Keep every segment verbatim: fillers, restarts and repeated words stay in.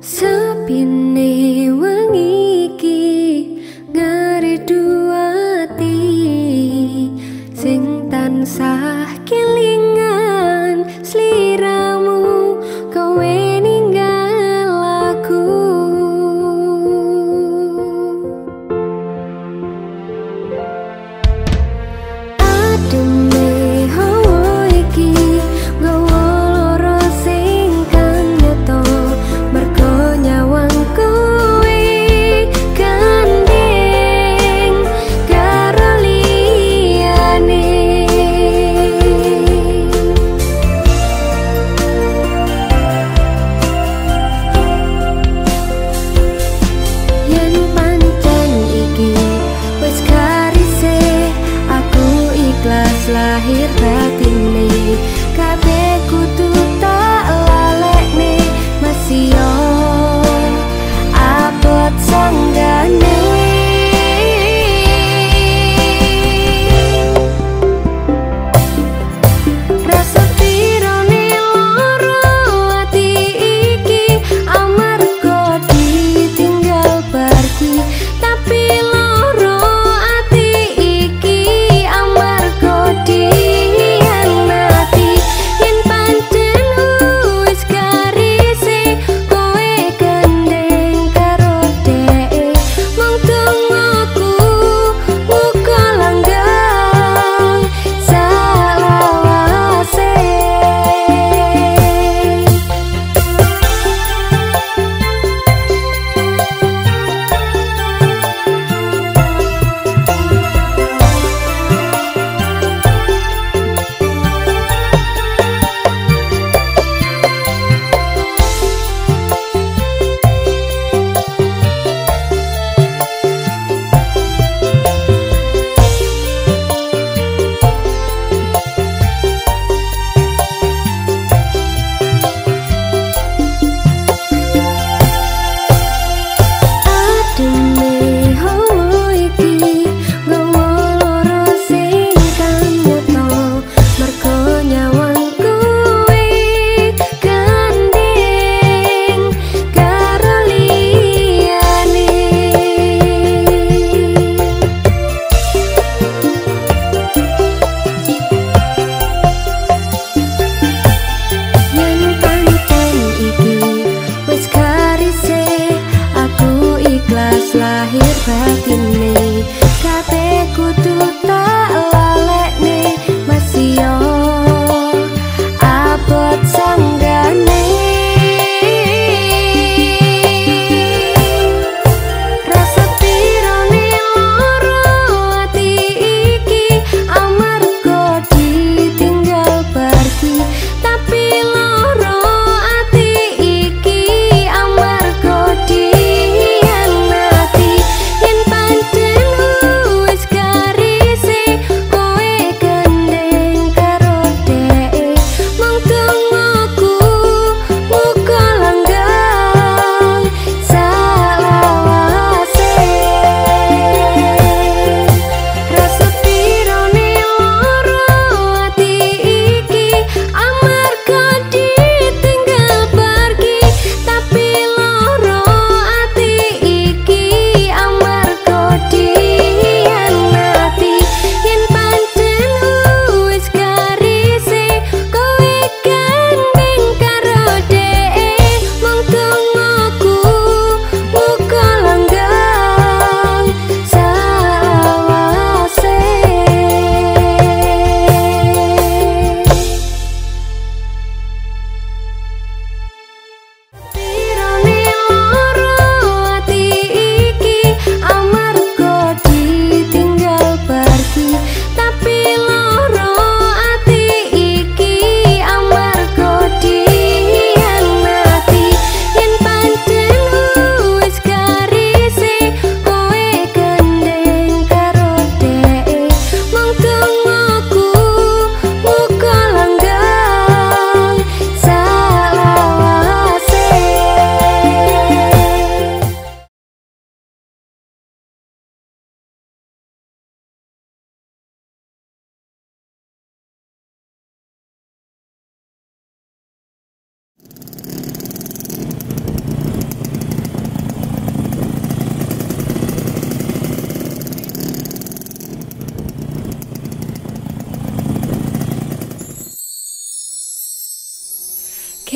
Sepine wengi iki ngaridu ati sing tansah kelingan sliramu kowe ninggal aku. Ademe hawa iki nggawa lara sing kang nyata mergo nyawangku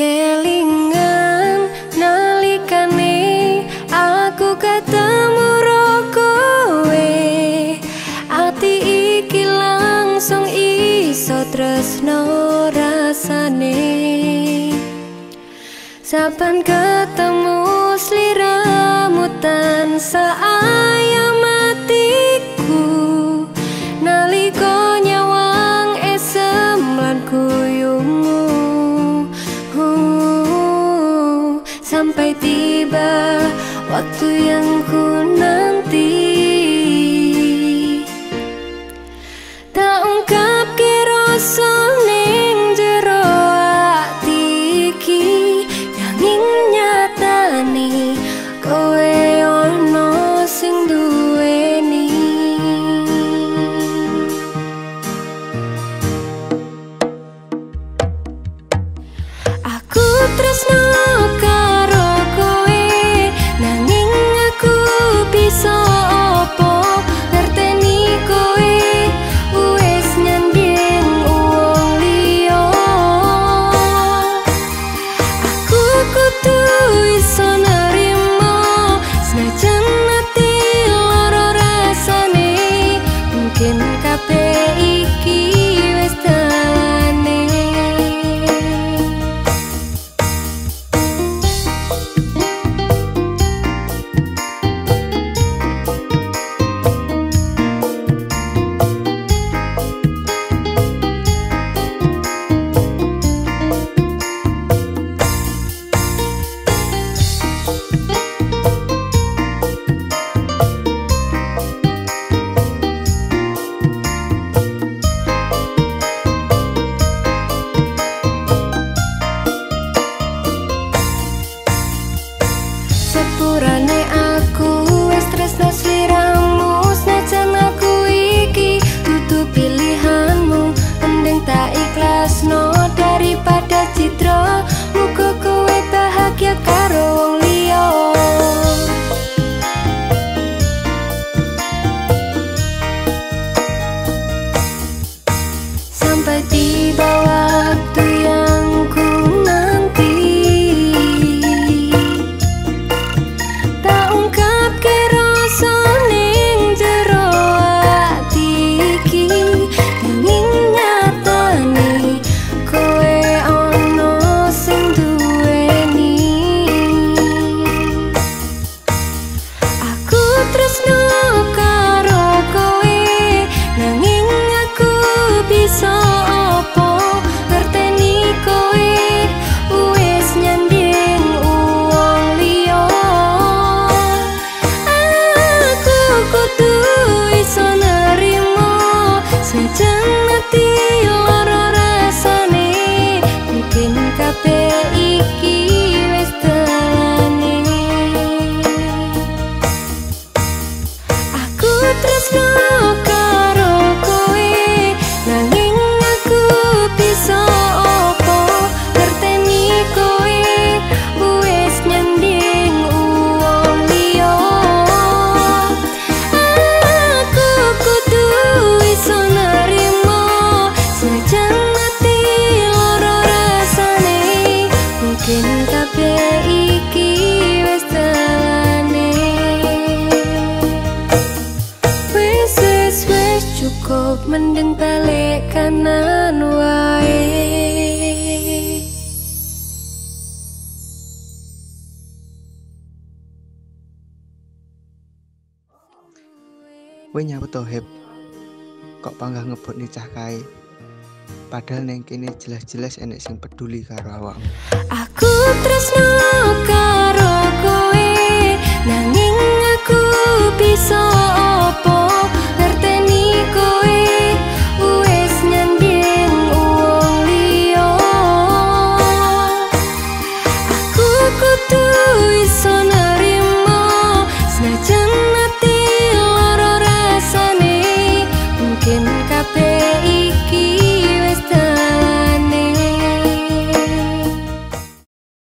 kelingan nalikane aku ketemu ro kowe, ati iki langsung iso tresno rasane. Saban ketemu sliramu tansah ayam atiku, nalika nyawang esem lan kuyumu. uh, Sampai tiba waktu yang ku nanti, tak ungkap ke rasa ning jero ati iki, nanging nyatane kowe ono sing duweni. Aku tresno karo kowe, nanging aku bisa apa ngerteni kowe wis nyanding wong liya. Aku kudu iso nerimo senajan ati lara rasane, mungkin kabeh iki wis dalane. Sepurane aku wis tresno sliramu, senajan aku iki dudu pilihanmu, mending tak ikhlasno daripada citra. Muga kowe bahagia karo wong liya. Sampai tiba waktu yang ku nanti, tak ungkap ke rasa ning jero ati iki, nanging nyatane kowe ono sing duweni. Aku tresno karo kowe, nanging aku bisa apa ngerteni kowe wis nyanding wong liya. Aku kudu iso nerimo senajan ati lara rasane, mungkin kabeh iki wis dalane. Aku tresno karo kowe, nanging aku bisa apa ngerteni kowe wis nyanding wong liya. Aku kudu iso nerimo senajan ati lara rasane, mungkin kabeh iki wis dalane. Wis wis wis cukup, mending balik kanan wae. Kowe nyapa to, Heb? Kok panggah ngebut nicah kae? Padahal neng kene jelas-jelas enek sing peduli karo awakmu. Aku tresno karo kowe, nanging aku bisa apa ngerteni kowe wis nyanding wong liya. Aku kudu iso nerimo senajan ati lara rasane, mungkin kabeh iki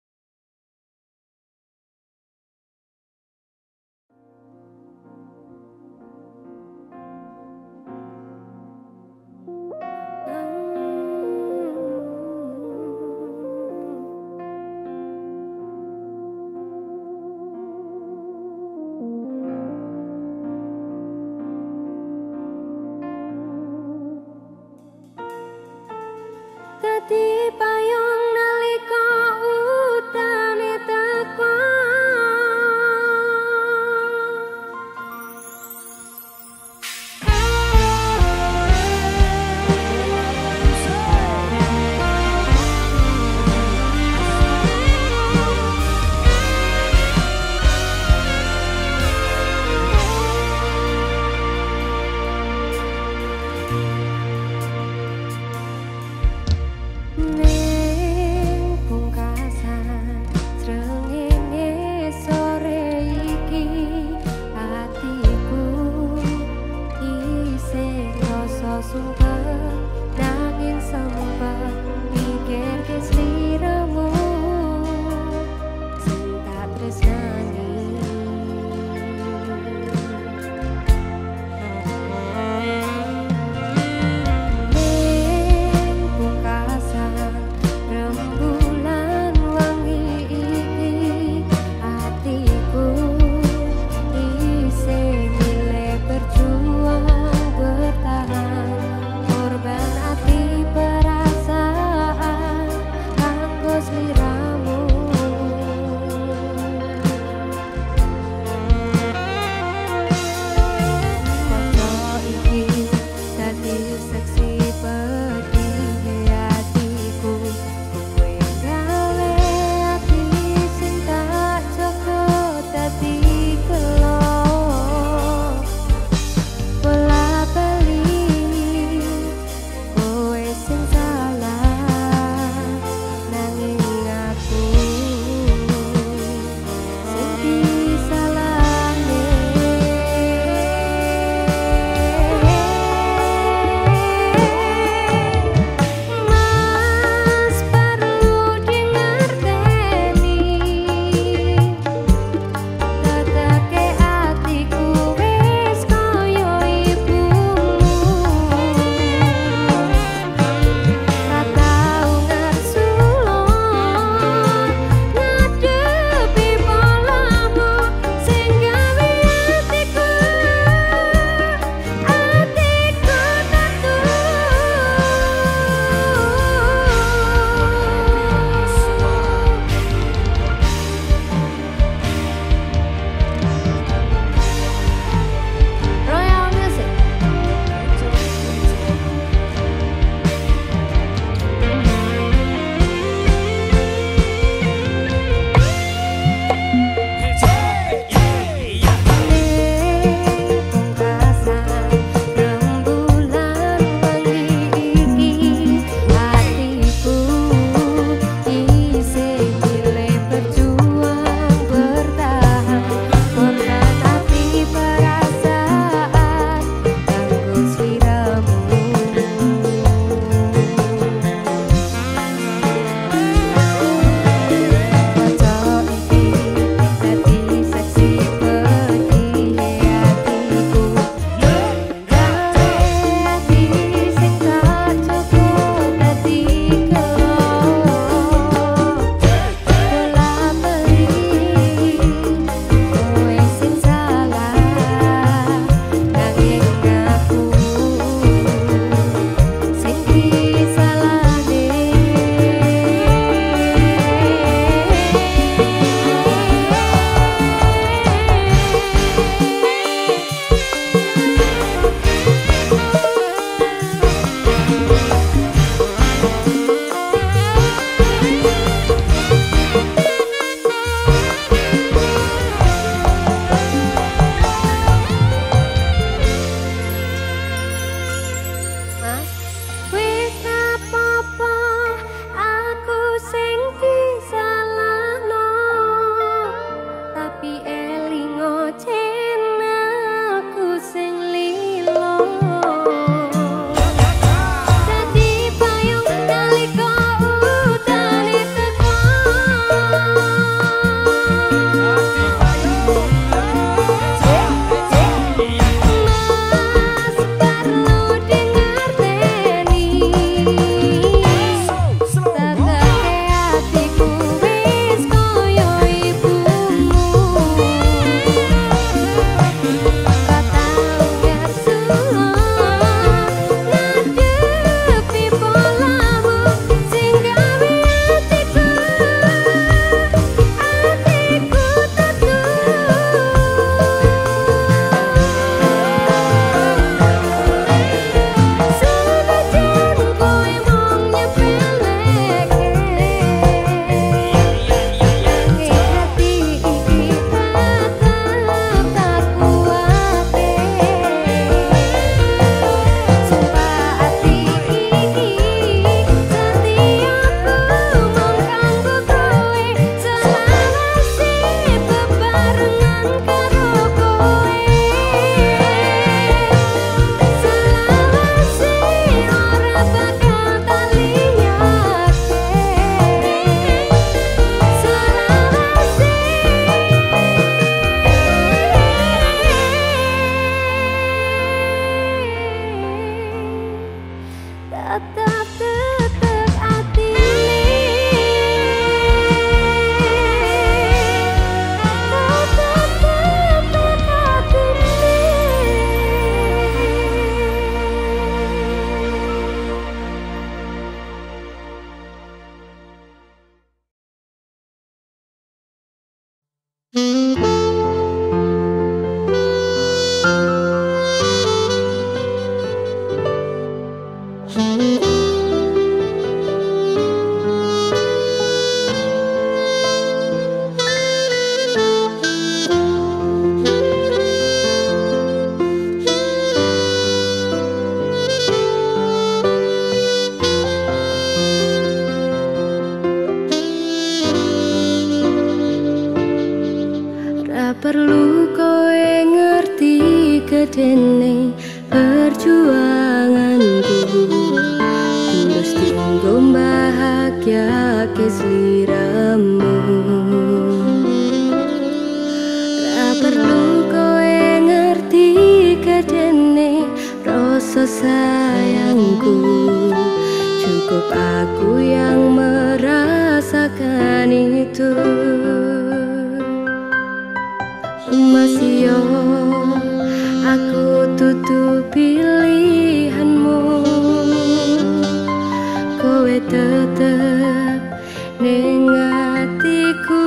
perlu kowe ngerti gedene perjuanganku, tulus tinggo bahagia ke sliramu. Ra perlu kowe ngerti gedene rasa sayangku, cukup aku yang merasakan itu. Masih yo aku tutup pilihanmu, kowe tetep ning atiku.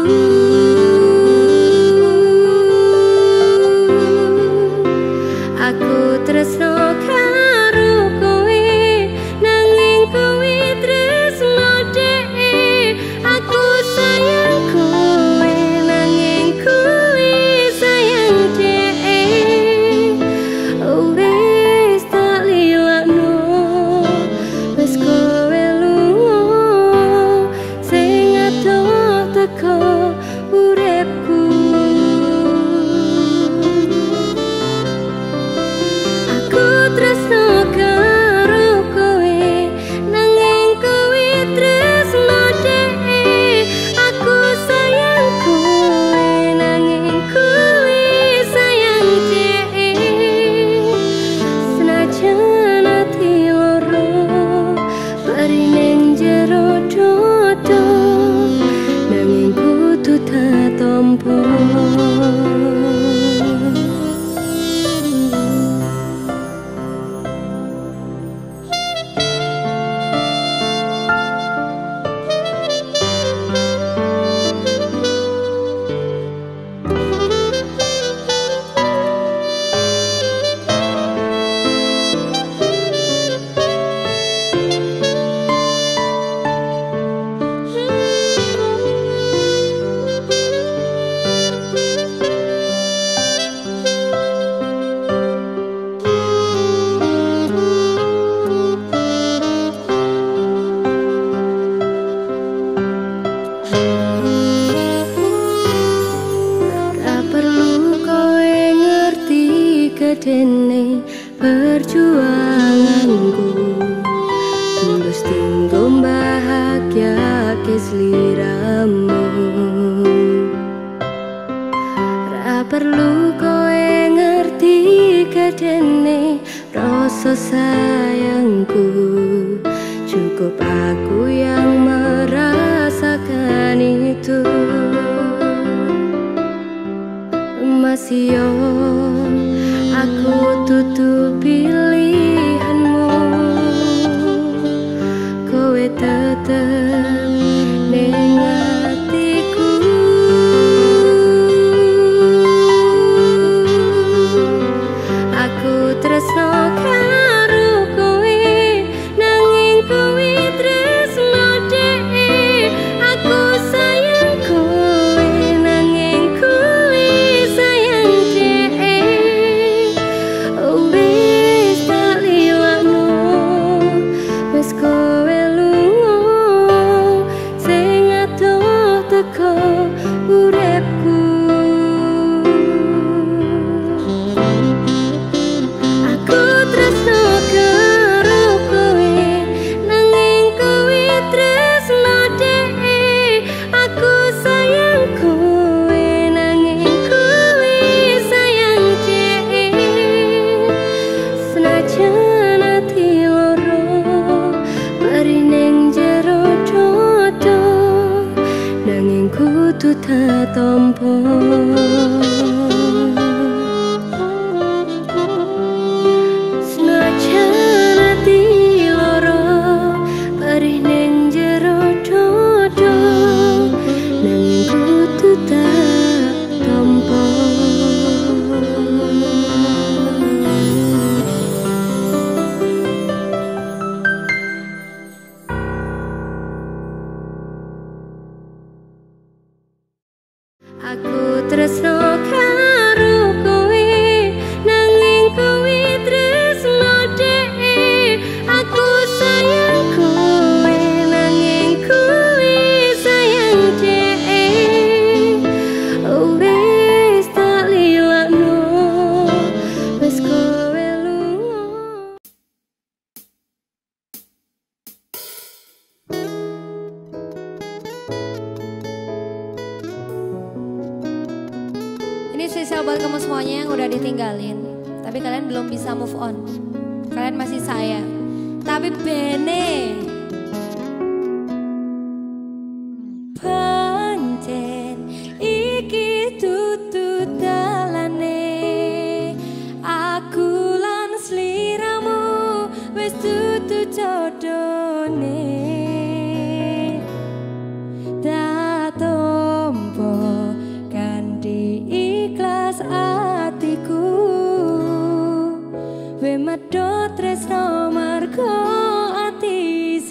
Aku tresno karo kowe, nanging kowe tresno dhek. Aku sayang kowe, nanging kowe sayang dhek. Wis tak lilakno, wis kowe lunga, sing adoh teko uripku. Aku tresno karo kowe, nanging kowe tresno dhek. Aku sayang kowe, nanging kowe sayang dhek. Senajan ati loro bari ning jero dodo, nanging kudu tatompo. Gedene perjuanganku, tulus tinggo bahagia ke sliramu. Ra perlu kowe ngerti gedene rasa sayangku, cukup aku yang merasakan itu. Masih yo aku tutup pilihanmu, kowe tetep ning atiku. Aku tresno karo kowe, nanging kowe tresno dhek. Aku sayang kowe, nanging kowe sayang dhek. Wis tak lilakno, wis kowe lunga, sing adoh teko uripku. Aku tresno karo kowe, nanging kowe tresno dhek. Aku sayang kowe, nanging kowe sayang dhek. Senajan ati loro bari ning jero dodo, nanging kudu tatompo. Senajan ati loro bari ning jero dodo, nanging kudu tatompo. Aku tresno karo kowe, nanging kowe tresno dhek. Aku sayang kowe, nanging kowe sayang dhek. Wis tak spesial buat kamu semuanya yang udah ditinggalin. Tapi kalian belum bisa move on. Kalian masih sayang. Tapi bene pancen iki tutu dalane. Aku lan sliramu wis tutu jodone. Tak tompo kanthi ikhlas atiku. We medhot tresno margo ati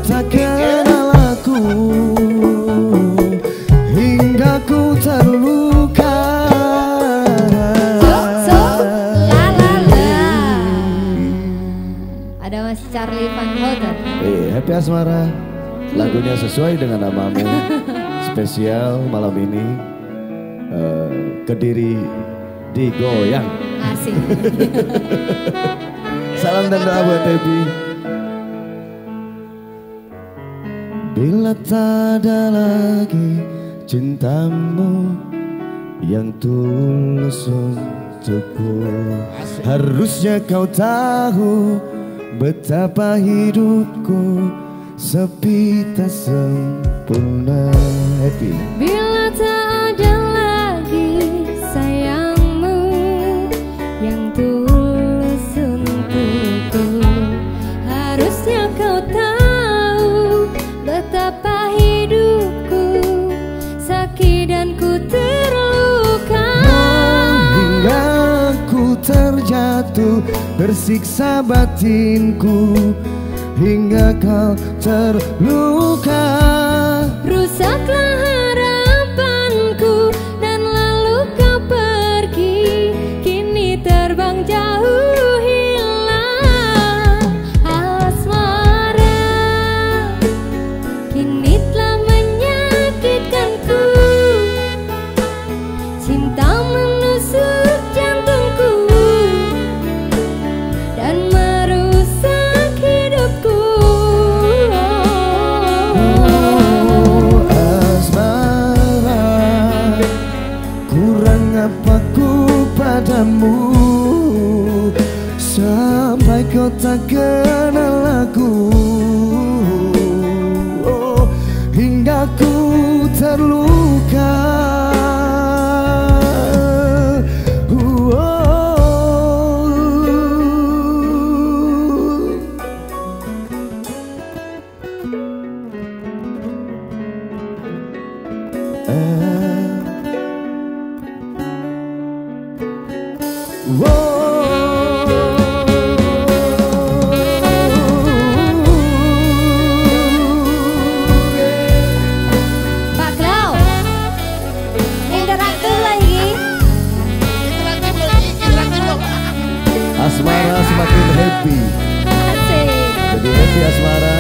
tak kenal aku, hingga ku terluka. So, so, la la la. Ada Mas Charlie Van Houten. Eh, Happy Asmara, lagunya sesuai dengan namamu. Spesial malam ini, uh, Kediri digoyang. Asik. Salam dan doa buat Happy. Bila tak ada lagi cintamu yang tulus untukku, harusnya kau tahu betapa hidupku sepi tak sempurna. Happy. Bila tak ada lagi sayangmu yang tulus untukku, harusnya kau tahu betapa hidupku sakit dan ku terluka. Hingga ku terjatuh, tersiksa batinku, hingga kau terluka. Rusaklah harapanku dan lalu kau pergi, kini terbang jauh hilang. Asmara kini telah menyakitkanku, cinta menusuk jantungku dan merusak hidupku. Apaku padamu sampai kau tak kenal aku, oh, hingga ku terluka. Asmara semakin happy. Asik. Jadi happy Asmara.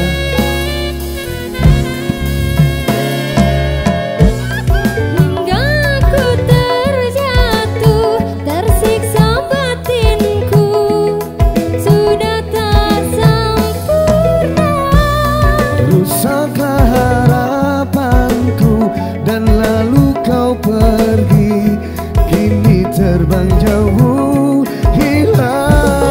Hingga ku terjatuh, tersiksa batinku, sudah tak sempurna. Rusaklah harapanku dan lalu kau pergi, kini terbang jauh hilang.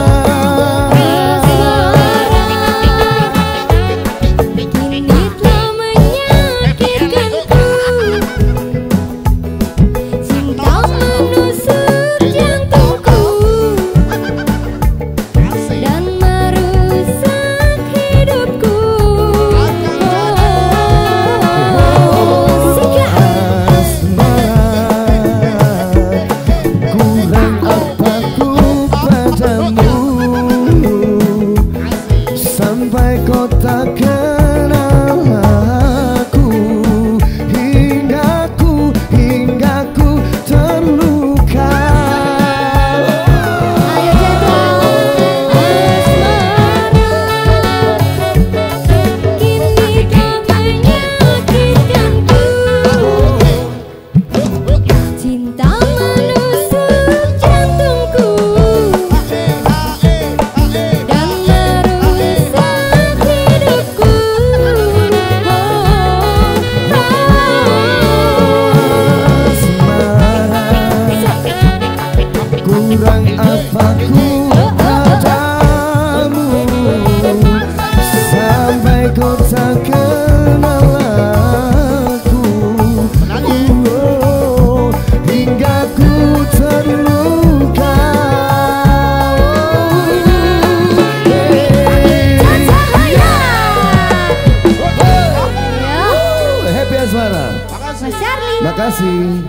Makasih.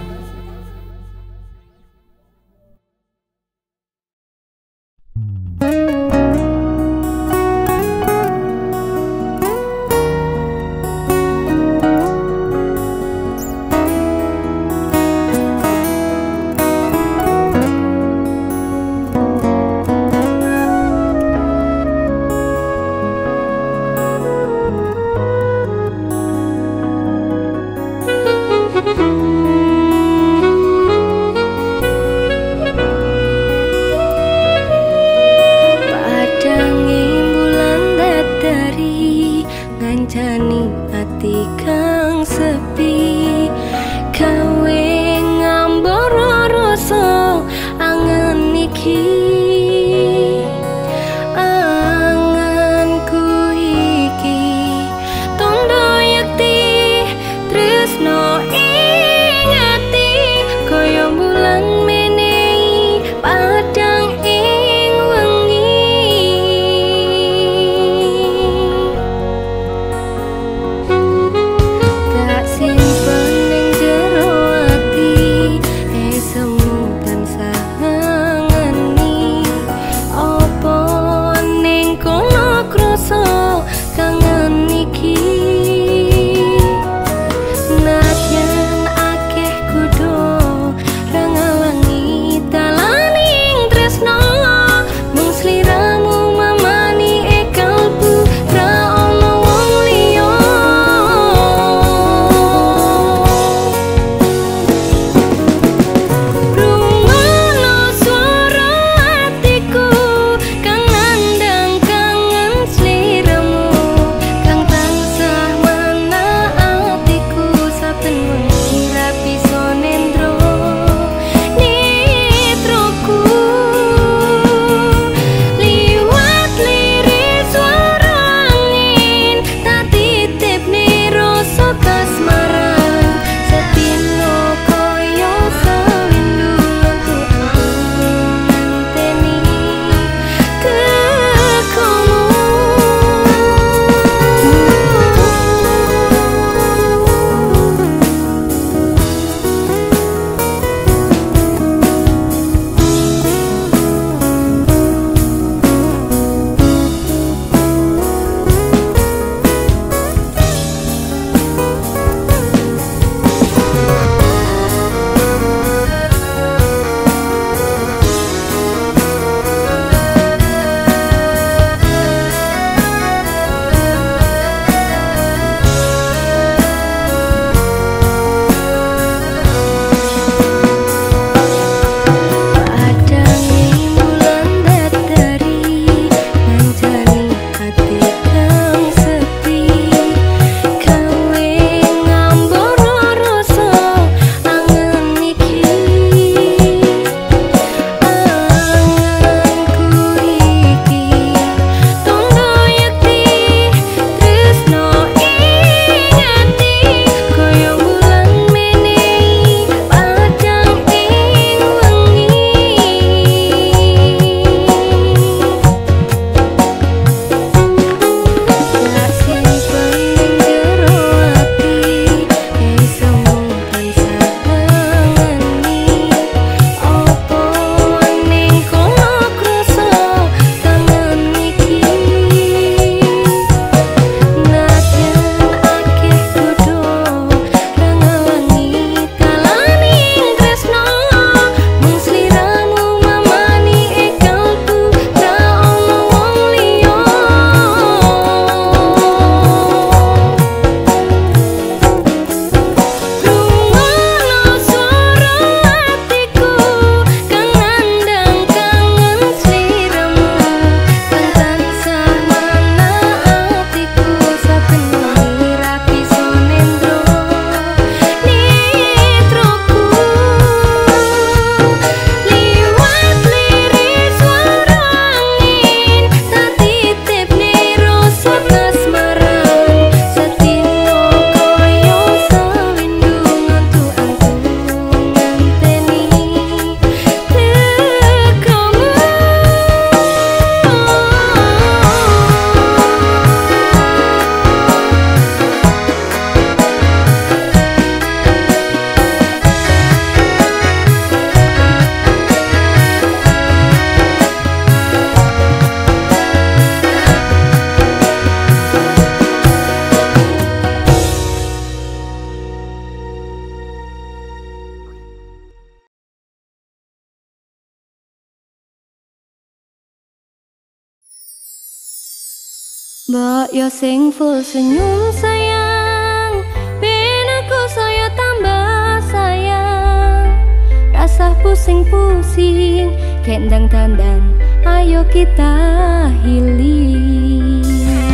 Mbok yo sing full senyum sayang, ben aku saya tambah sayang. Rasa pusing-pusing, kendang tandan, ayo kita healing.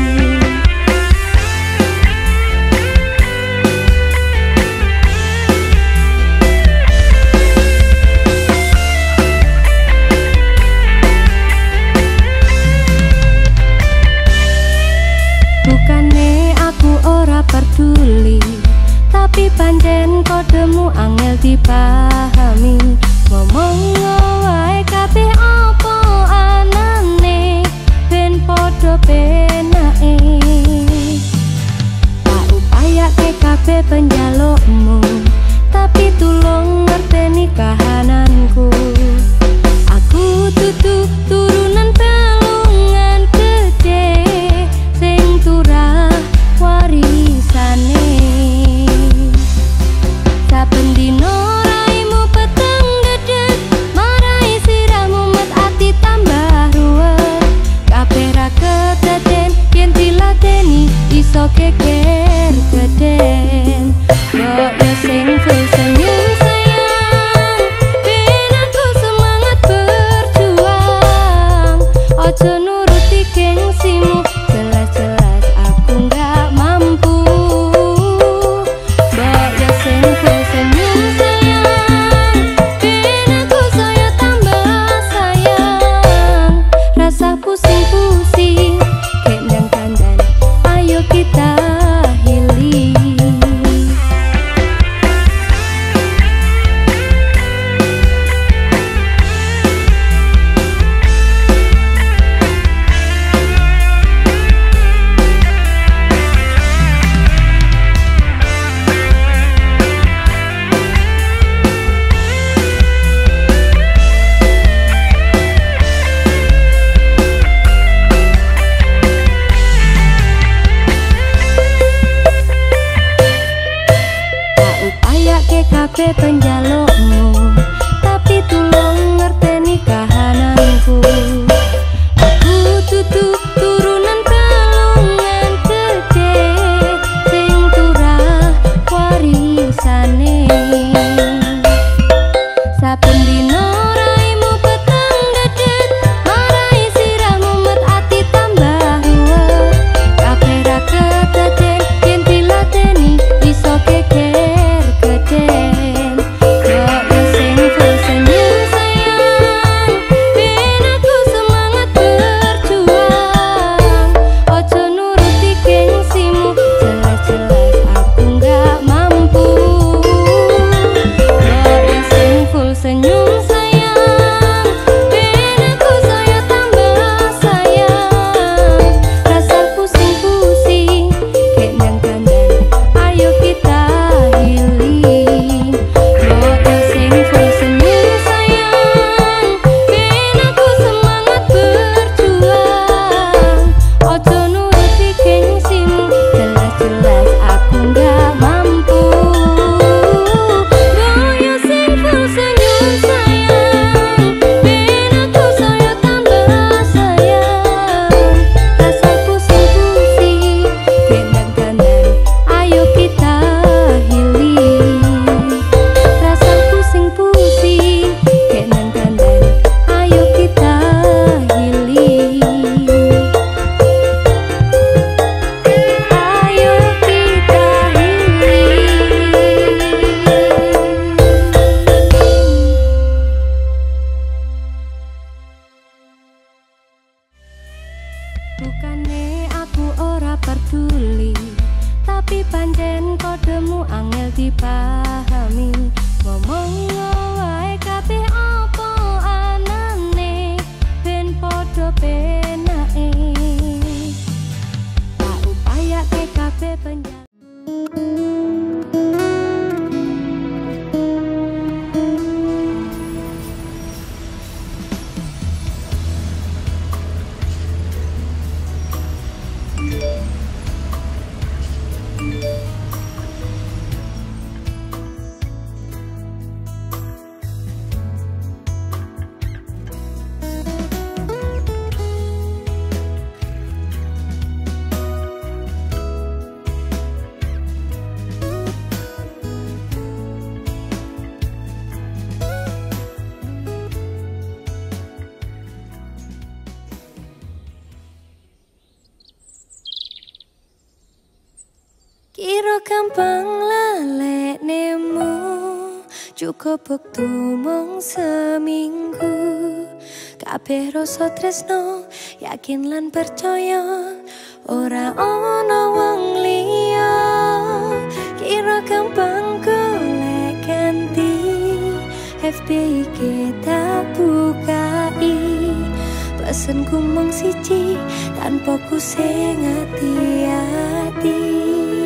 Bukane aku ora peduli, tapi pancen kodemu angel dipahami. Ngomong wae kabeh apa anane, ben podo penake. Tak upayake kabeh penjalukmu, tapi tulung ngerteni kahananku. Aku tutu turunan pelungan gede, sing turah warisane. Saben dino raimu peteng gedhet, marai sirahmu met ati tambah ruwet. Kabeh ra kedaden yen diladeni iso geger geden. Mbok yo sing full senyum sayang, ben aku semangat berjuang. Ojo nuruti gengsimu, jelas-jelas aku nggak mampu. Mbok yo sing full senyum sayang, ben aku saya tambah sayang. Rasa pusing-pusing, kendang tandan, ayo kita healing. Kabeh penjalukmu, tapi tulung ngerteni kahananku. Aku tutu turunan pelungan gede, sing turah warisane. Saben dino raimu peteng gedhet, marai sirahmu met ati tambah ruwet. Kabeh ra kedaden yen diladeni iso geger geden. Bukane aku ora peduli, tapi pancen kodemu angel dipahami. Ngomong wae kabeh apa anane, ben podo penake. Tak upayake kabeh penjalukmu. Kira gampang laleknemu, cukup wektu mung seminggu. Kabeh rasa tresno, yakin lan percaya, ora ana wong liya. Kira gampang golek ganti, F B I kita bukai. Pesenku mung siji, tanpa ku sing ati-ati.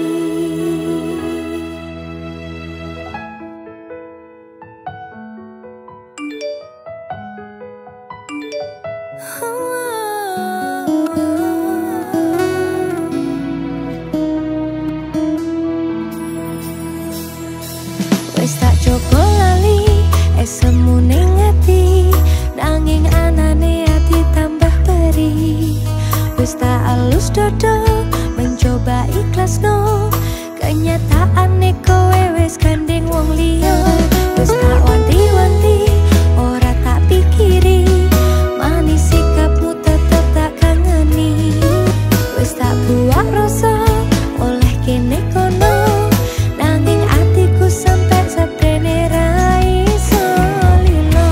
Wis tak coba lali, esemu ning ati, nanging anane ati tambah perih. Wis tak alus dodo, mencoba ikhlas no, kenyataane kowe wis gandeng wong liya. Wis tak wanti-wanti, ora tak pikiri, manis sikapmu tetep tak kangeni. Wis tak buak rasa, oleh kene kono, nanging atiku sampe seprene ra iso lilo.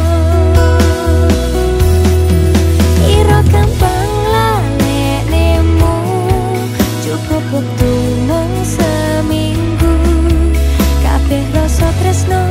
Kira gampang laleknemu, cukup wektu mung seminggu. Kabeh rasa tresno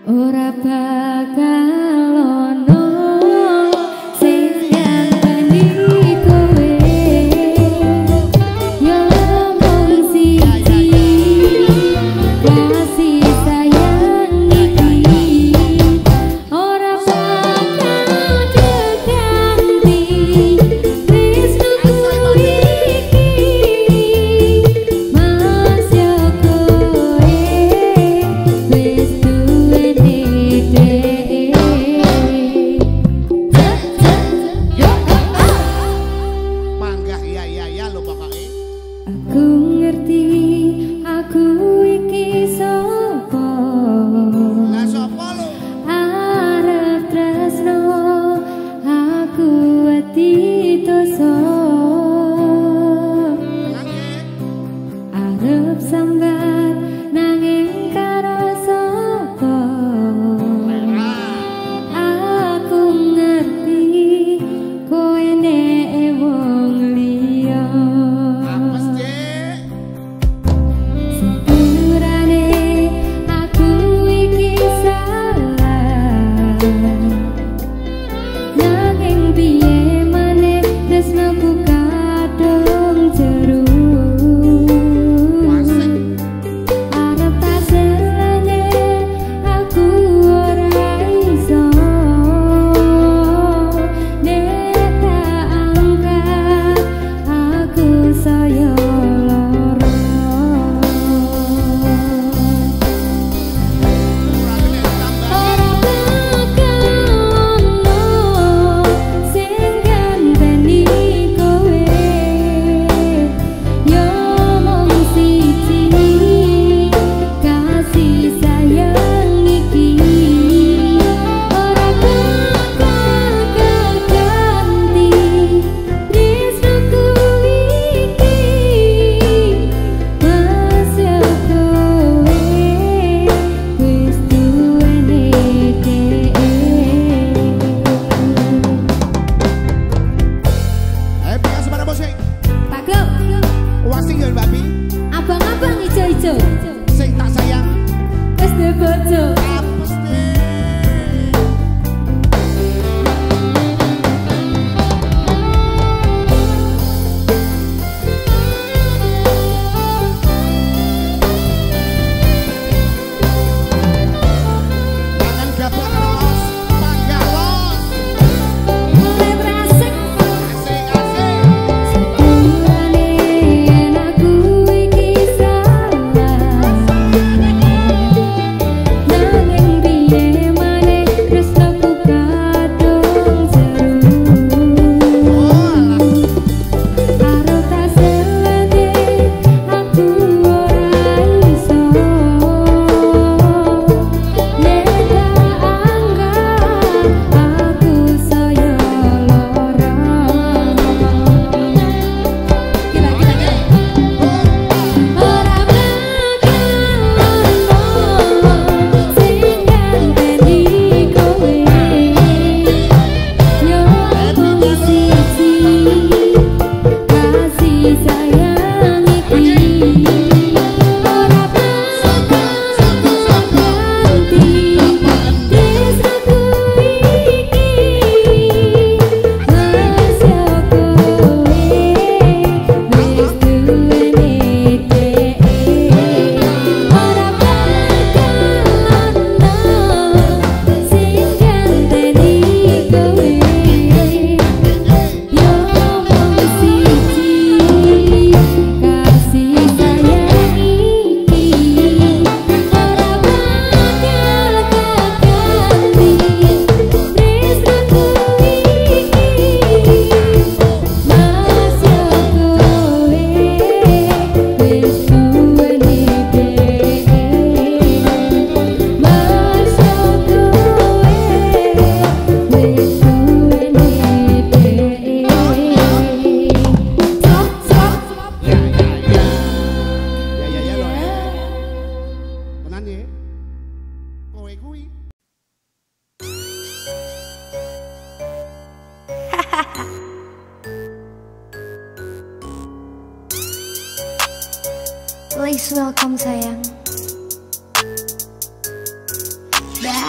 ora bakal ono sing ngenteni kowe yo mung siji kasih sayang iki ora bakal diganti tresnoku iki mas yo kowe wis duweni Manggah ya ya ya lo pokoknya. aku ngerti aku iki sapa Lah sapa lo? arep tresno aku ati dosa Nangge. arep sambat nanging karo sapa aku ngerti kowe nek wong liya Apes Dik. sepurane aku iki salah nanging piye maneh tresnaku kadung jero Wasik. arep tak selene aku ora iso nek tak angkat aku saya lara Kurangnya tambah. ora bakal ono sing ganteni kowe yo mung siji kasih sayang iki ora bakal ganti tresnoku iki mas yo kowe wis duweni Eh biasa pada musik. Paglo Wasik ya Mbak Bi. abang-abang ijo-ijo Sing tak sayang. wis duwe bojo Apes Dik. Jangan gabak los, panggah los. mulai berasik Asik asik. sepurane aku iki salah nanging piye maneh tresnaku kadung jero arep tak selene aku ora iso nek tak anggap aku saya lara kira-kira ora bakal sing ganteni kowe yo mung siji kasih sayang iki ora bakal ganti tresnaku iki mas yo kowe wis duweni ora bakal ono sing ganteni kowe yo mung siji kasih sayang iki ora bakal ganti tresnaku iki mas yo kowe wis duweni mas yo kowe wis duweni Stop, stop. Ya ya ya. Ya ya ya lo. Tenan ya. Kowe kuwi. Please welcome sayang. Dah.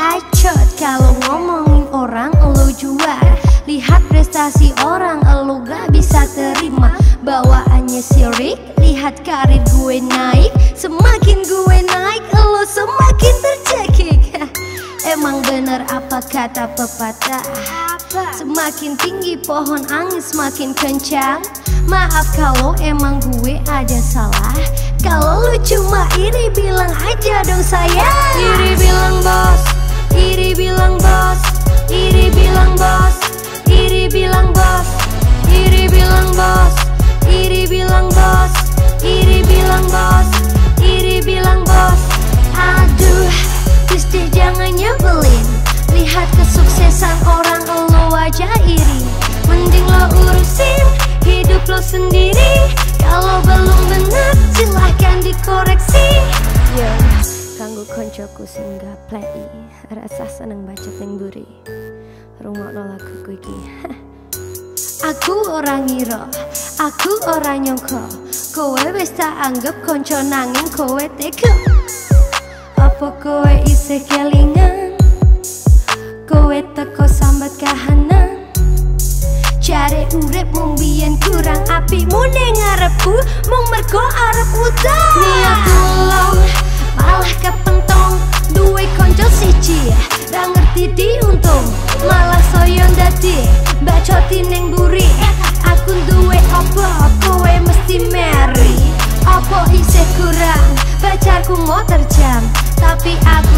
kalau ngomongin orang elu juara. Lihat prestasi orang elu gak bisa terima. Bawaannya sirik, lihat karir gue naik. Semakin gue naik, elu semakin tercekik. Emang bener apa kata pepatah? Semakin tinggi pohon angin semakin kencang. Maaf kalau emang gue ada salah. Kalau lu cuma iri bilang aja dong sayang. Iri bilang bos, iri bilang bos, iri bilang bos, iri bilang bos, iri bilang bos, iri bilang bos, iri bilang bos, iri bilang bos. Aduh, please deh jangan nyebelin. Lihat kesuksesan orang lo aja iri. Mending lo urusin hidup lo sendiri. Kalau belum benar silahkan dikoreksi. Yo, kanggo koncoku sing gaplek rasa seneng baca ning mburi. Rungokno laguku iki. Aku orang ngira, aku orang nyongko. Kowe wis tak anggap konco nanging kowe tega. Apa kowe isih kelingan? Kowe teko sambat kahanan. Cari urip mung biyen kurang api mune ngarepku mung mergo arep utang. Niat tulung malah kepentong duwe konco siji ra ngerti diuntung malah soyon dadi bacoti ning mburi. Aku duwe apa kowe mesti meri. Apa isih kurang pacarku motor jam tapi aku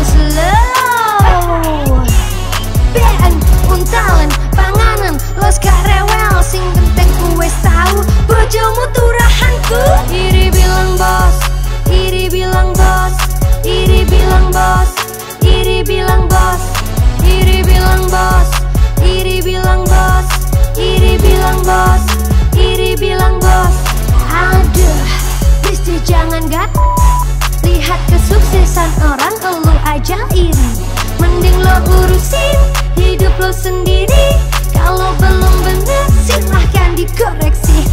slow. Ben untalan panganan los gak rewel sing penting kuwe tau bojomu turahanku. Iri bilang bos, iri bilang bos, iri bilang bos, iri bilang bos, iri bilang bos, iri bilang bos, iri bilang bos, iri bilang bos. Aduh, please deh jangan gat. Lihat kesuksesan orang elu aja iri. Mending lo urusin hidup lo sendiri. Kalau belum bener silahkan dikoreksi.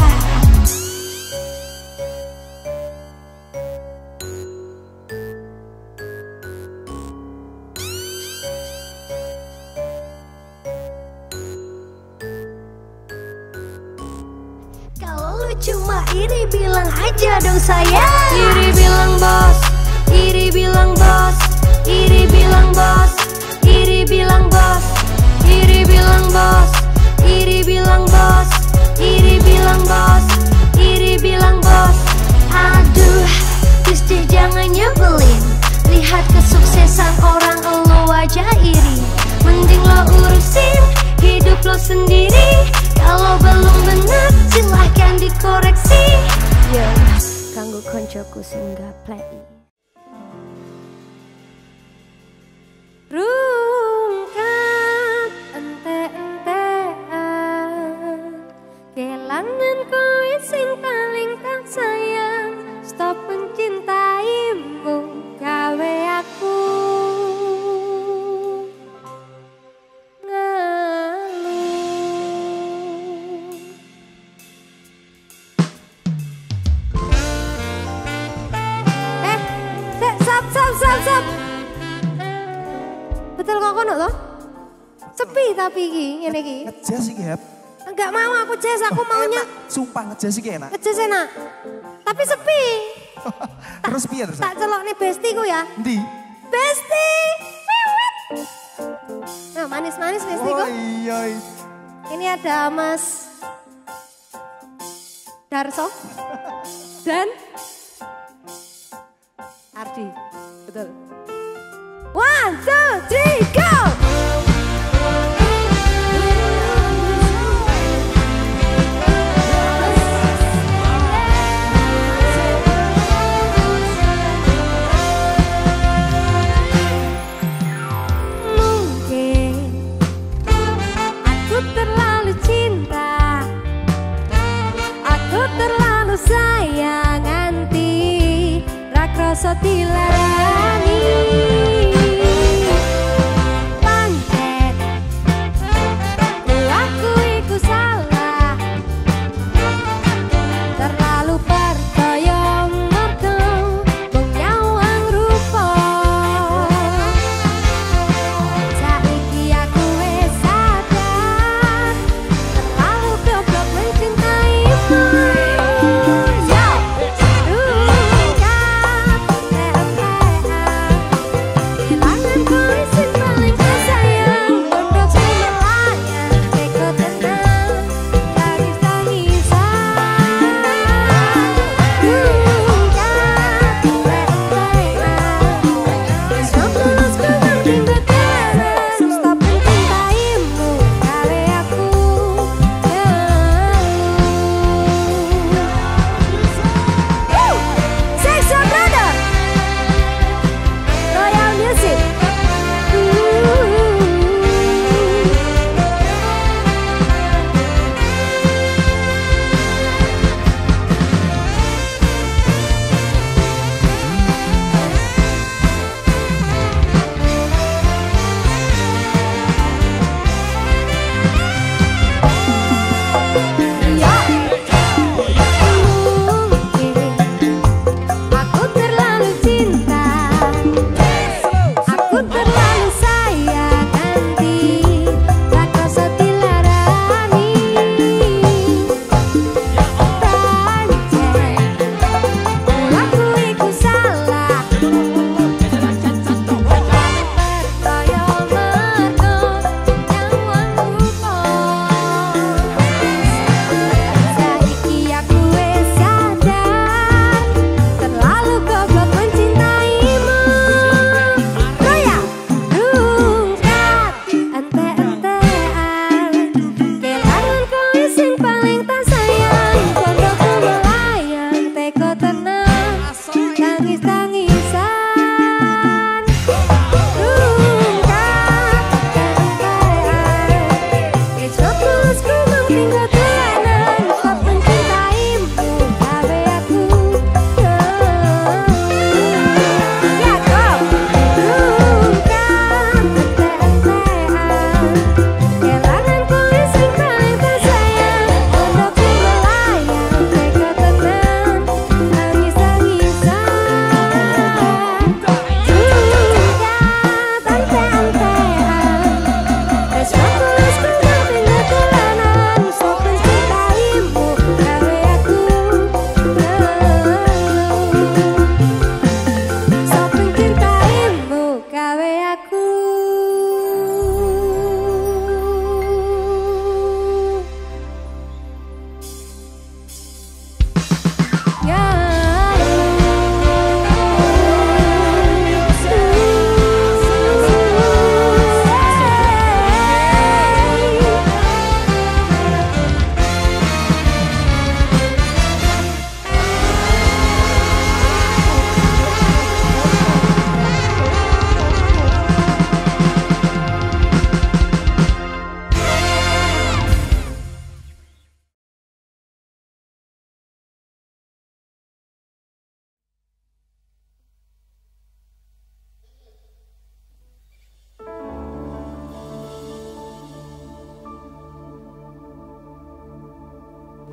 Kalau lu cuma iri bilang aja dong sayang. Iri bilang bos, iri bilang bos, iri bilang bos, iri bilang bos, iri bilang bos, iri bilang bos, iri bilang bos, iri bilang bos. Aduh, please deh jangan nyebelin. Lihat kesuksesan orang lo aja iri. Mending lo urusin hidup lo sendiri. Kalau belum benar silahkan dikoreksi. Yo, kanggo koncoku sing gaplek. Rungkat ente-entean kelangan kowe sing paling tak sayang. Stop mencintaimu gawe aku sap. Betul kok kono toh? Sepi tapi iki ngene iki. Ngejazz iki, Hep. Enggak mau aku jazz, aku maunya sumpah ngejazz iki enak. Ngejazz enak. Tapi sepi. Terus piye terus? Tak celokne bestiku ya. Endi? Besti. Nah, manis-manis bestiku. Oh iya. Ini ada Mas Darso dan Ardi. Betul. One, two, three, go! Mungkin aku terlalu cinta, aku terlalu sayang anti rakroso dilarani. Pancet aku iku salah, terlalu percaya mergo wong nyawang rupa.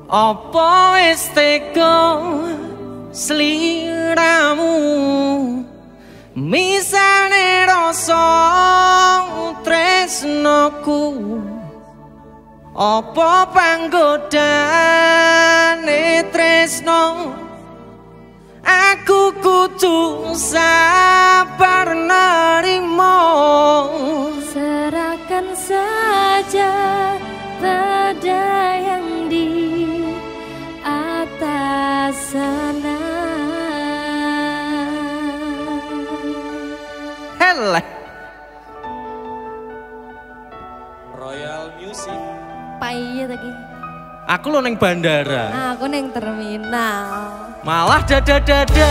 Apa wis tega sliramu misane rasa tresnoku apa panggodane tresno aku kudu sabar nerimo serahkan saja pada yang di atas sana. Heleh Royal Music Paiye lagi. aku lo neng bandara Aku neng terminal. malah dada-dada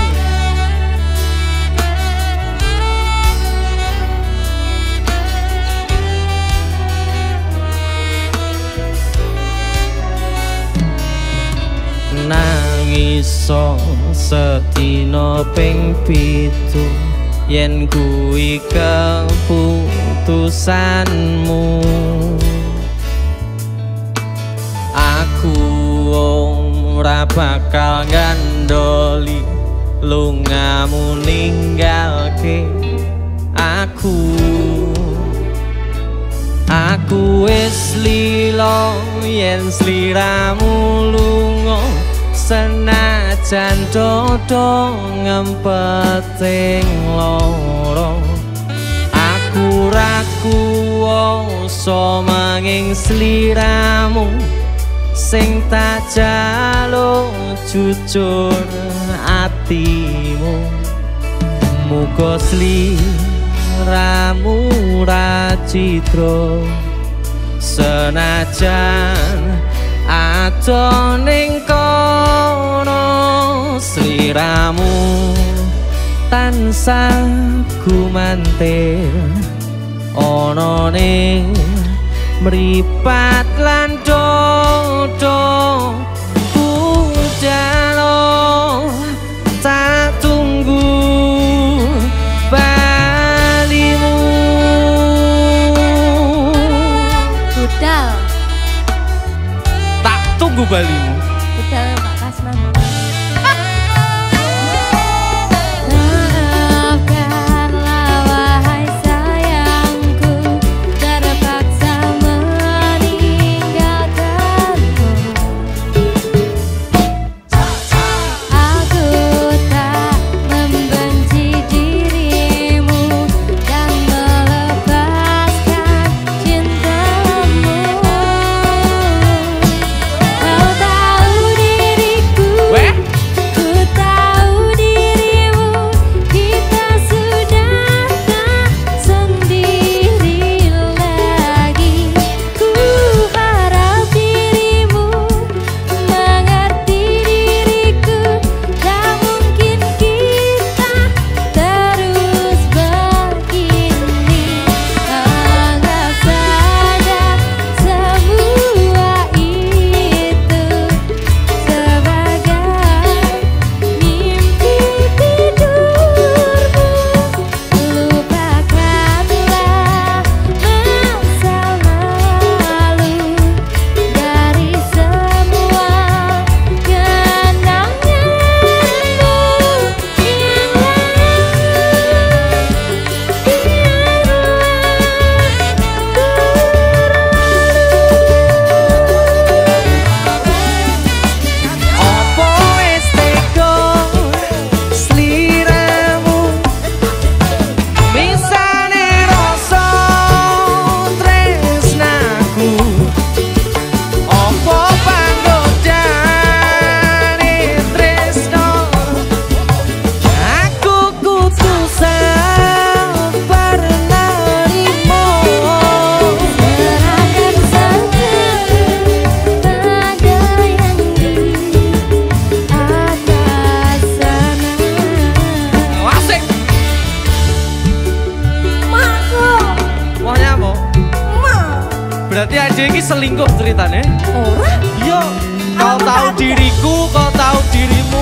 nangiso sedina ping pitu yen kuwi keputusanmu aku ora bakal ngandoli lungamu ninggalke aku aku wis lilo yen sliramu lunga senajan dodo ngempeting loro aku raku so manging sliramu sing tak jaluk jujur atimu muga sliramu ra citra senajan adoh ning kono sliramu tansah gumantir ana ning mripat lan dodo budalo tak tunggu balimu Budal. tak tunggu balimu Budal Pak Kasman. Berarti aja ini selingkuh ceritanya. Ora? Iya. Kau tahu diriku, kau tahu dirimu.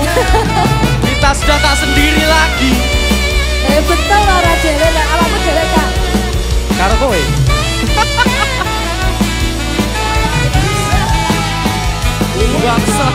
Kita sudah tak sendiri lagi. Eh betul ora dhewe nek awakmu dhewe Kak. Karo kowe. bangsa.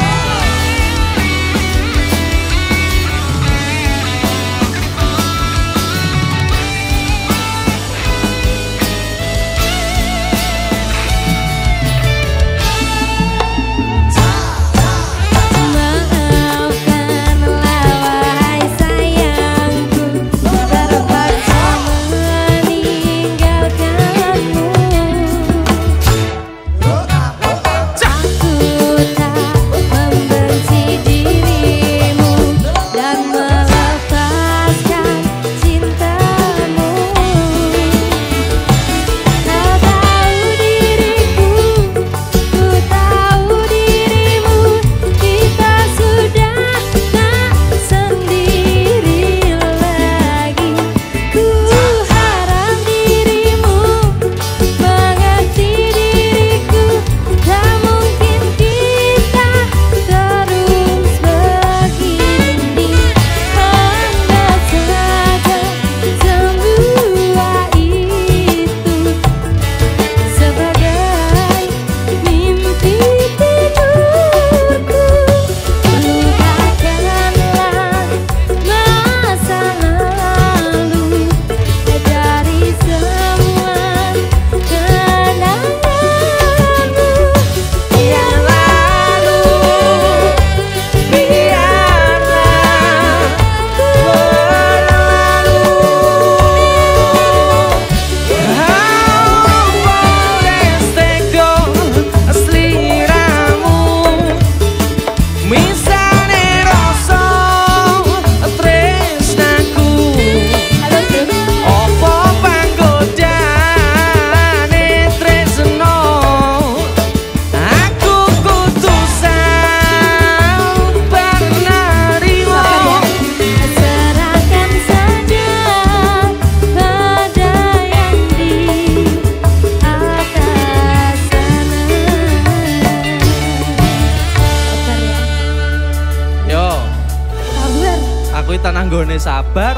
Tanah nggone sabar.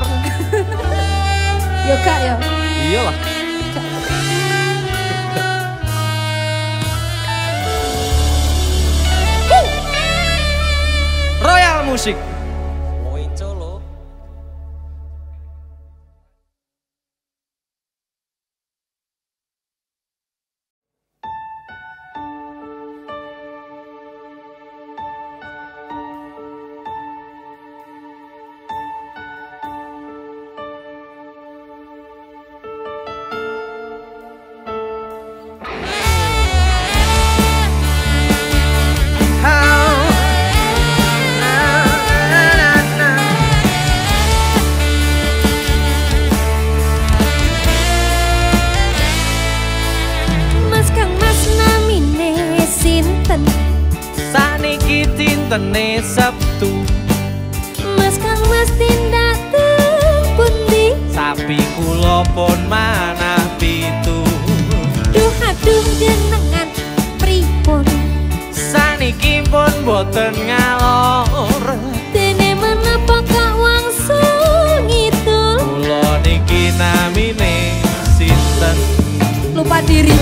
Yo kak ya. Iyalah. Royal Musik. Tene Sabtu Mas Kang Mas tindak teng pundi sapi kula pun manah pitu. Duh aduh jenengan pripun saniki pun boten ngalor dene menapa kok wangsul ngidul kula niki namine sinten lupa diri.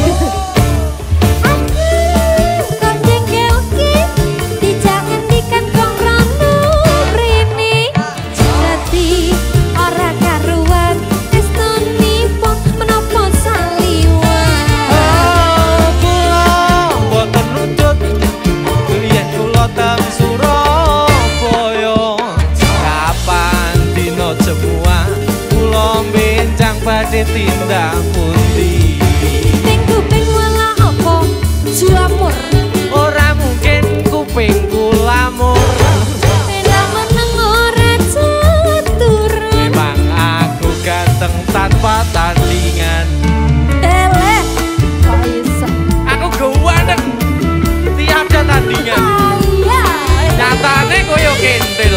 Tindak pundi ning kuping wala apa jamur ora mungkin kupingku lamur enak meneng ora catur memang aku ganteng tanpa tandingan eleh kok iso aku gawandeng tiada tandingan iya nyatane koyo kentil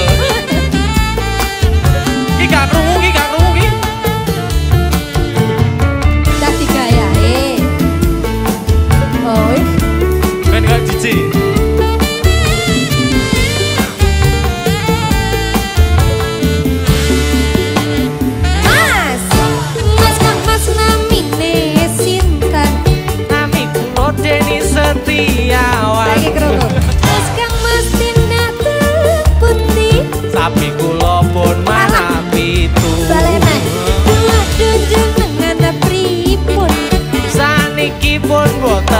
iki gak krungu iki gak krungu iki ben gak jijik. Mas, Mas Kang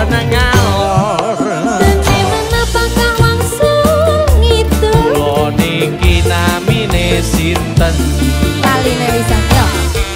nang ngalor. Dene menapa kang langsung itu. Lo niki namine sinten? Laline wisan yo.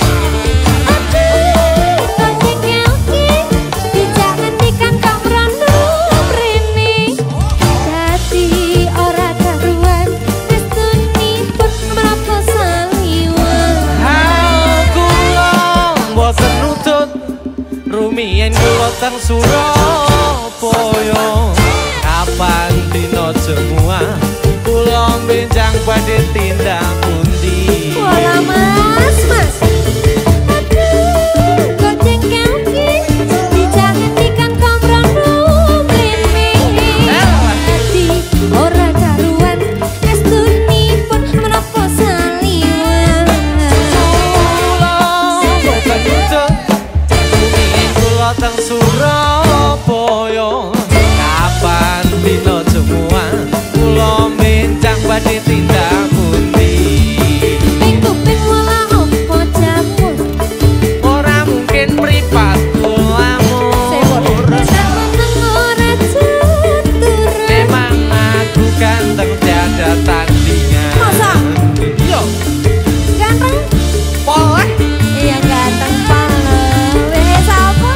Aduh, kok nyekelki dijak ngendikan kok mrono mrene. Dadi ora karuan restunipun menapa saliwan. Hao kula boten nutut rumiyin kula teng Surabaya. Kapan dina semua kula benjang badhe tindak pundi. Wala mas, mas. Aduh, kok jengkelki dijak ngendikan kok mrono mrene. Dadi ora karuan restunipun menapa saliwan. Kula boten nutut rumiyin kula teng Surabaya. Kapan dina semua kula benjang badhe tindak pundi. Ing kuping wala opo jamur. Ora mungkin mripat Sewon kulamun. sak meneng ora tutur. Memang aku ganteng tiada tandingan. Masa? Yo, Ganteng? poleh. Iya ganteng pala. Weh sapa?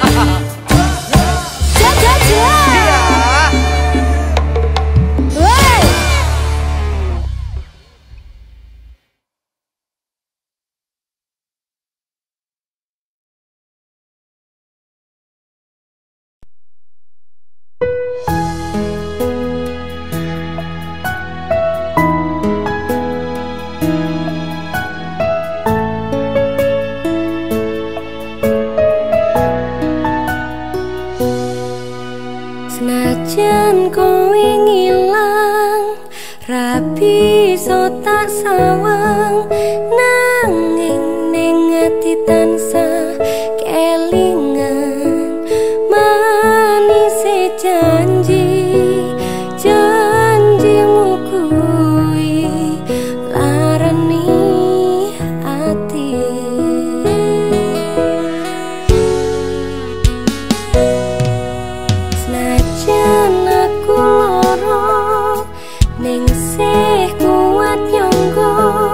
Ja ja ja. Iya. Woi. Senajan kowe ngilang, rapi so tak sawang, nanging ning ati tansah kelingan manise janji, janjimu kuwi larani ati. Senajan aku loro ning sih kuat nyonggo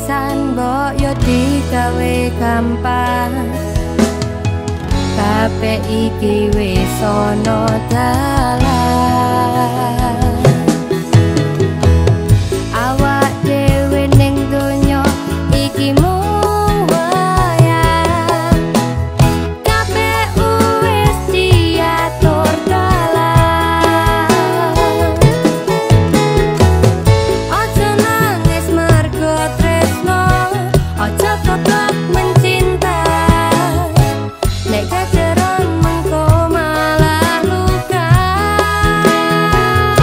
pisan mbok yo digawe gampang. Kabeh iki wis ana dalan. Awak dhewe ning donya iki mung wayang. Kabeh wis diatur dalan. Aja nangis mergo tresno, aja goblok mencinta. Nek kaceran mengko malah luka.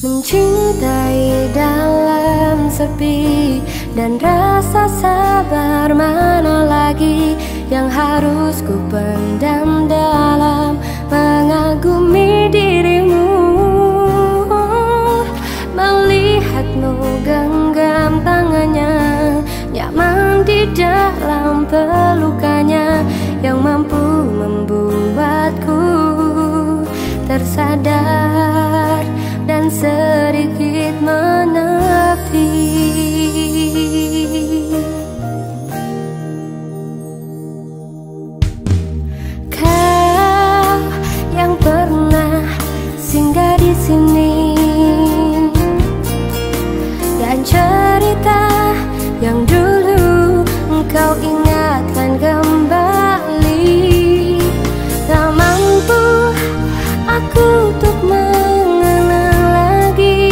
Mencintai dalam sepi dan rasa sabar mana lagi yang harus ku pendam dalam mengagumi dirimu. Melihatmu genggam tangannya, nyaman di dalam pelukannya yang mampu membuatku tersadar dan sedikit menepi. Kau yang pernah singgah di sini dan cerita yang dulu engkau ingatkan kembali. Tak mampu aku untuk mengenang lagi.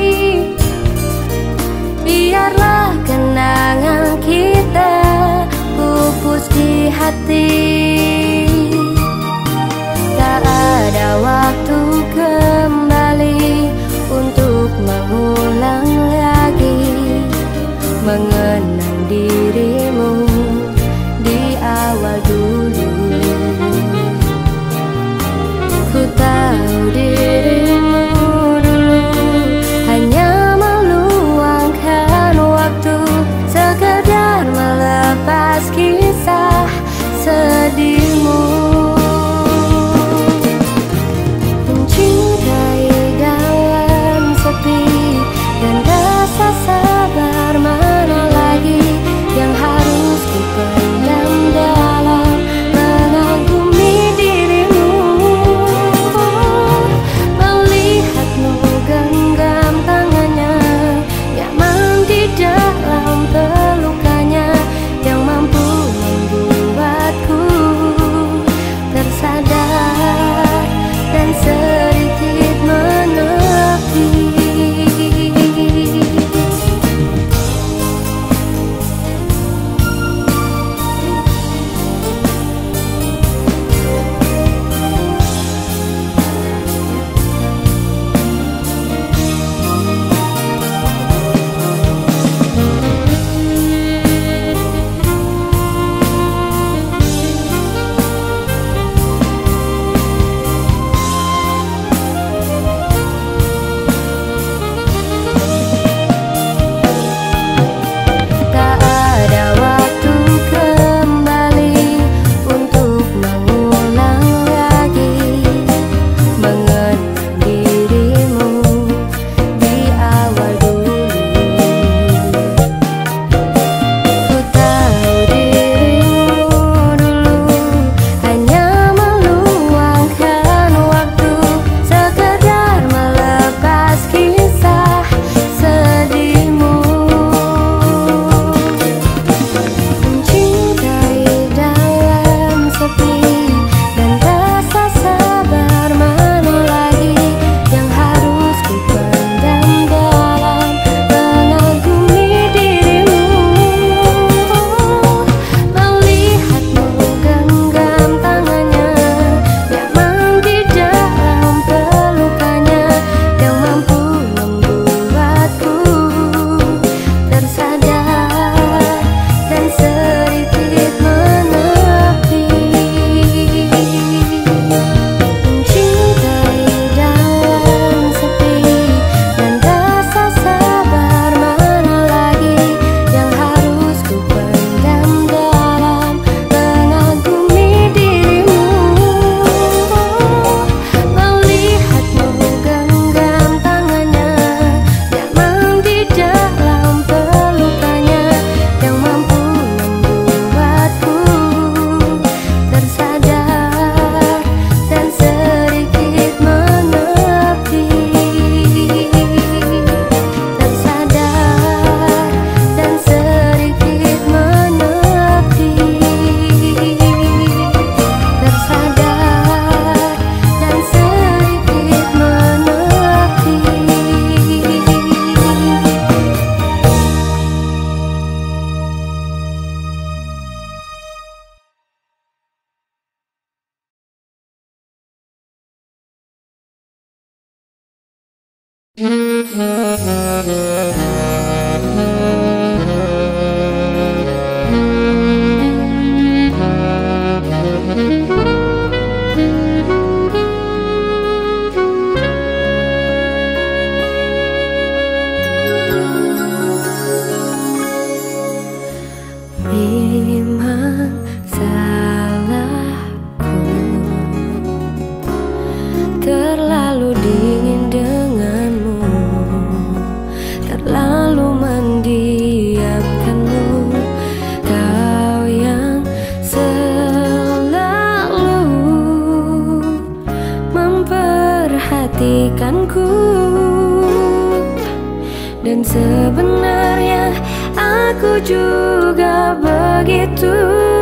Biarlah kenangan kita pupus di hati. Tak ada waktu kembali untuk mengulang lagi mengenang dirimu di awal dulu. Ku tahu dirimu dulu hanya meluangkan waktu sekedar melepas kisah sedihmu. Mencintai dalam sepi dan rasa sabar mana lagi yang harus ku pendam dalam mengagumi dirimu. Melihatmu genggam tangannya, nyaman di dalam pelukannya yang mampu membuatku tersadar dan sedikit menepi. Tak ada waktu kembali untuk mengulang lagi mengenang dirimu di awal dulu. Ku tahu dirimu dulu hanya meluangkan waktu sekedar melepas kisah sedihmu. Mencintai dalam sepi dan rasa sabar mana lagi yang harus ku pendam dalam mengagumi dirimu. Melihatmu genggam tangannya, nyaman di dalam pelukannya yang mampu membuatku tersadar dan sedikit menepi. Mencintai dalam sepi dan rasa sabar mana lagi yang harus ku pendam dalam mengagumi dirimu. Melihatmu genggam tangannya, nyaman di dalam pelukannya yang mampu membuatku tersadar dan sedikit menepi. Tersadar dan sedikit menepi. Tersadar dan sedikit menepi. Mm-hmm. aku juga begitu.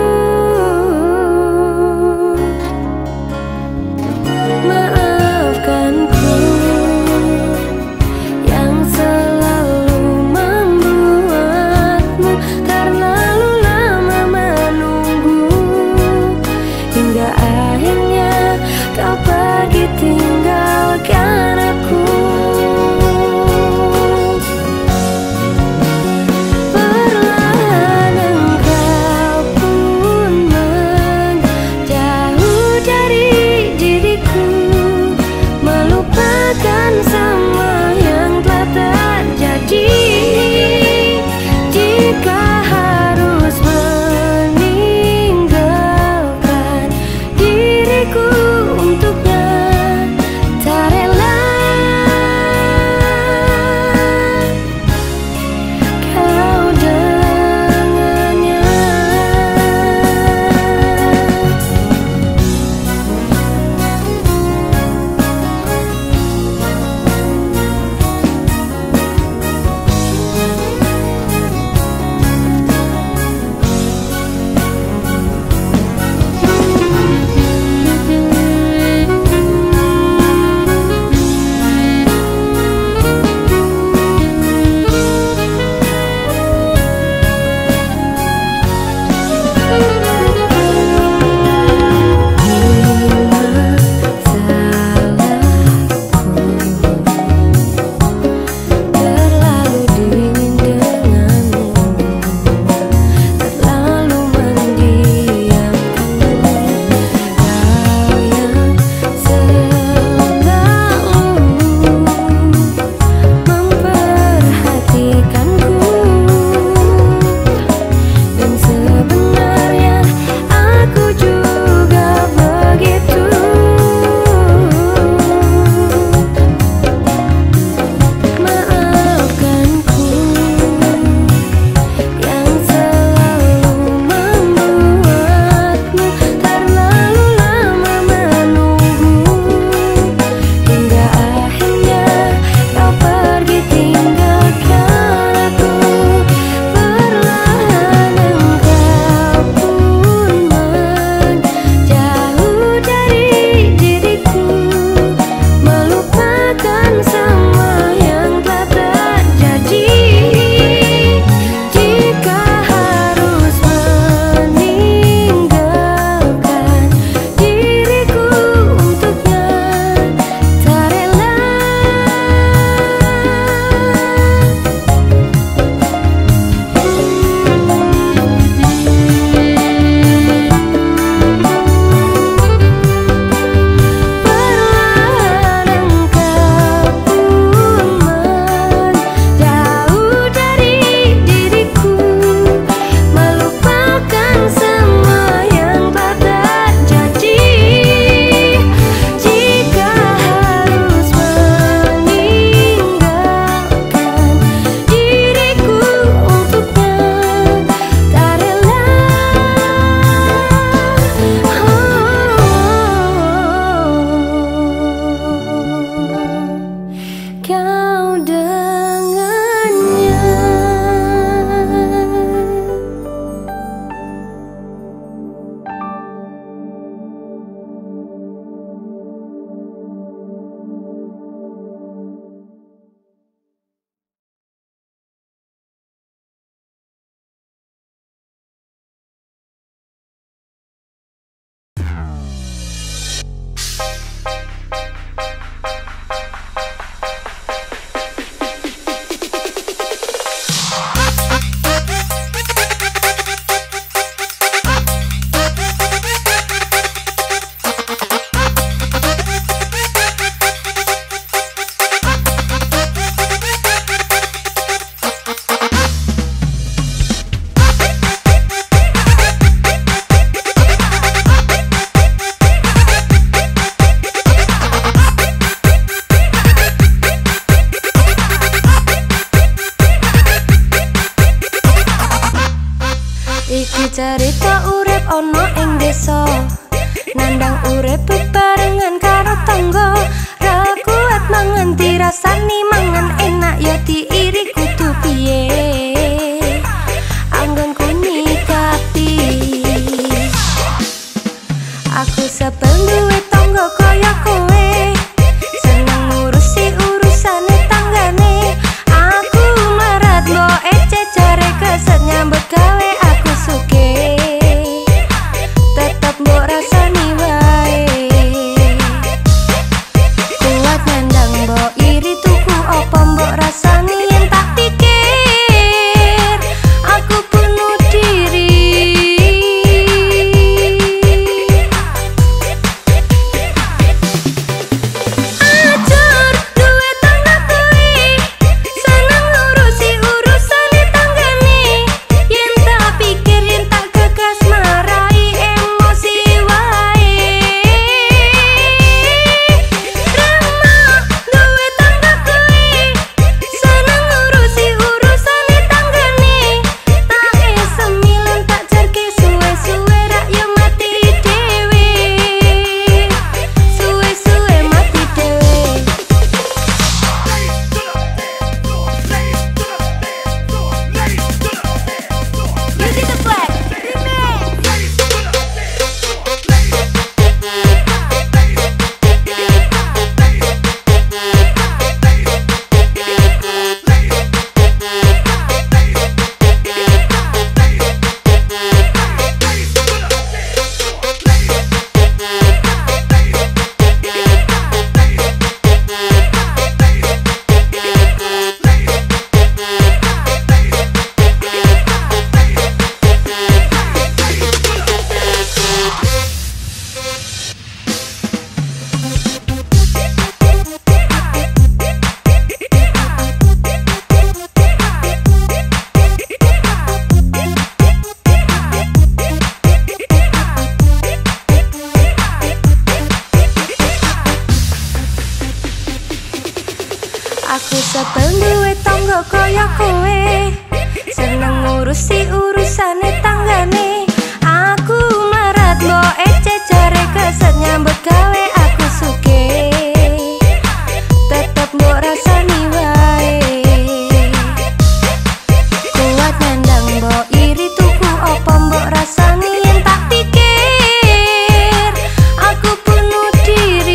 Maafkanku yang selalu membuatmu terlalu lama menunggu, hingga akhirnya kau pergi tinggalkan aku. Perlahan engkau pun menjauh dari diriku, melupakan semua yang telah terjadi. Jika harus meninggalkan diriku untuknya, tak rela kau dengannya. Terlalu dingin denganmu, terlalu mendiamkanmu. Kau yang selalu memperhatikanku, dan sebenarnya aku juga begitu. Maafkanku yang selalu membuatmu terlalu lama menunggu, hingga akhirnya kau pergi tinggalkan aku. Perlahan engkau pun menjauh dari diriku, melupakan semua yang telah terjadi. Jika harus meninggalkan diriku untuknya, tak rela perlahan engkau pun menjauh dari diriku, melupakan semua yang telah terjadi. Jika harus meninggalkan diriku untuknya, tak rela kau dengannya. Iki cerita urip ono ing desa, nandang urip bebarengan karo tangga. Ra kuat mangan dirasani mangan enak ya diiri kudu piye. Setel duwe tonggo koyo kowe, seneng ngurusi urusane tanggane. Aku marat mbok ece jare keset nyambut gawe aku suke, tetep mbok rasani wae. Kuat nyandang mbok iri tuku opo mbok rasani yen tak pikir aku bunuh diri.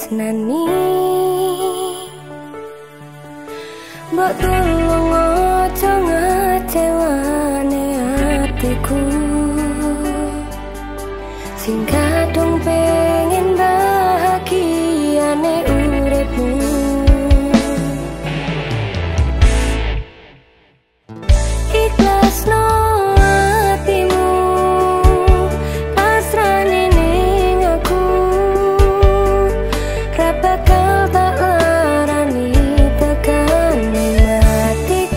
tresnani. Mbok tulung aja ngecewane hatiku, sing kadung pengen bahagiane uripmu. Ikhlasno hatimu, pasrahne ning aku, ra bakal tak larani tekan hatiku.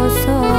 rasa